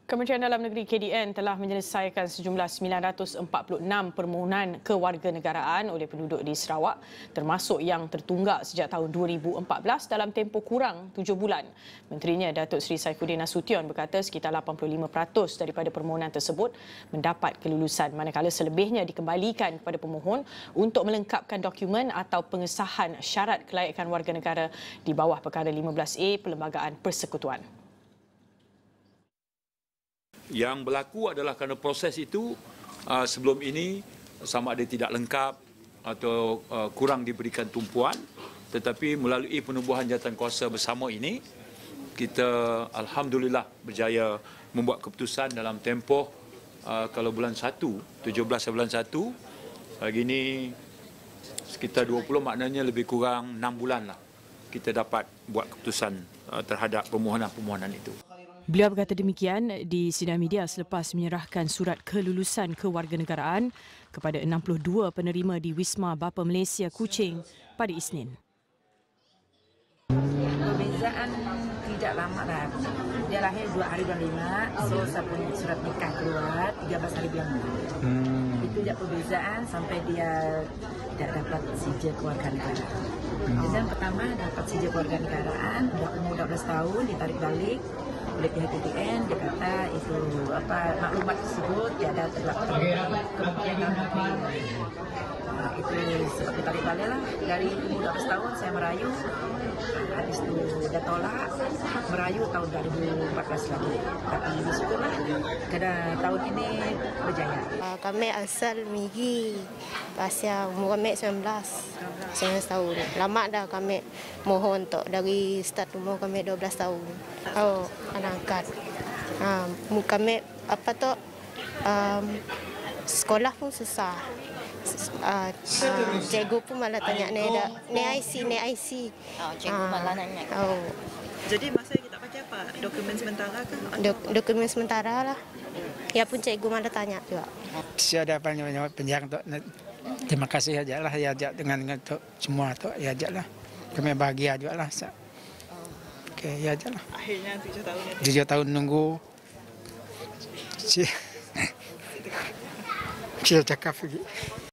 Kementerian Dalam Negeri KDN telah menyelesaikan sejumlah 946 permohonan kewarganegaraan oleh penduduk di Sarawak, termasuk yang tertunggak sejak tahun 2014 dalam tempoh kurang 7 bulan. Menterinya Datuk Seri Saifuddin Nasution berkata sekitar 85% daripada permohonan tersebut mendapat kelulusan, manakala selebihnya dikembalikan kepada pemohon untuk melengkapkan dokumen atau pengesahan syarat kelayakan warga negara di bawah perkara 15A Perlembagaan Persekutuan. Yang berlaku adalah kerana proses itu sebelum ini sama ada tidak lengkap atau kurang diberikan tumpuan, tetapi melalui penubuhan jawatankuasa bersama ini kita alhamdulillah berjaya membuat keputusan dalam tempoh kalau bulan 1, 17 bulan 1, hari ini sekitar 20, maknanya lebih kurang 6 bulan lah kita dapat buat keputusan terhadap permohonan-permohonan itu. Beliau berkata demikian di sidang media selepas menyerahkan surat kelulusan kewarganegaraan kepada 62 penerima di Wisma Bapa Malaysia Kuching pada Isnin. Perbezaan tidak lama dah. Dia lahir 2 hari bulan 5, so sampai surat nikah keluar 13 hari bulan 5. Itu dia perbezaan sampai dia tidak dapat sijil kewarganegaraan. Yang pertama dapat sijil kewarganegaraan, dah umur 12 tahun ditarik balik oleh pihak KDN. Dia kata itu maklumat tersebut tiada terlaksana Kementerian Dalam Negeri. Itu sebab ditarik balik lah. Dari umur 12 tahun saya merayu, habis itu dah tolak, merayu tahun 2014 lagi. Tapi bersyukurlah kerana tahun ini berjaya. Kami asal Migi, pasal umur kami 19 tahun. Lama dah kami mohon untuk dari start umur kami 12 tahun. Oh, anak angkat. Kami sekolah pun susah. Cikgu pun malah tanya ni IC. Cikgu malah nanya. Jadi masa kita pakai apa? Dokumen sementara ke? Dokumen sementara lah. Ya pun cikgu malah tanya juga. Saya ada banyak penjang tu. Terima kasih aja lah ya dengan untuk semua tu ya aja lah. Kami bahagia juga lah. Okey ya aja lah. Akhirnya 7 tahun. 7 tahun nunggu. Saya cakap lagi.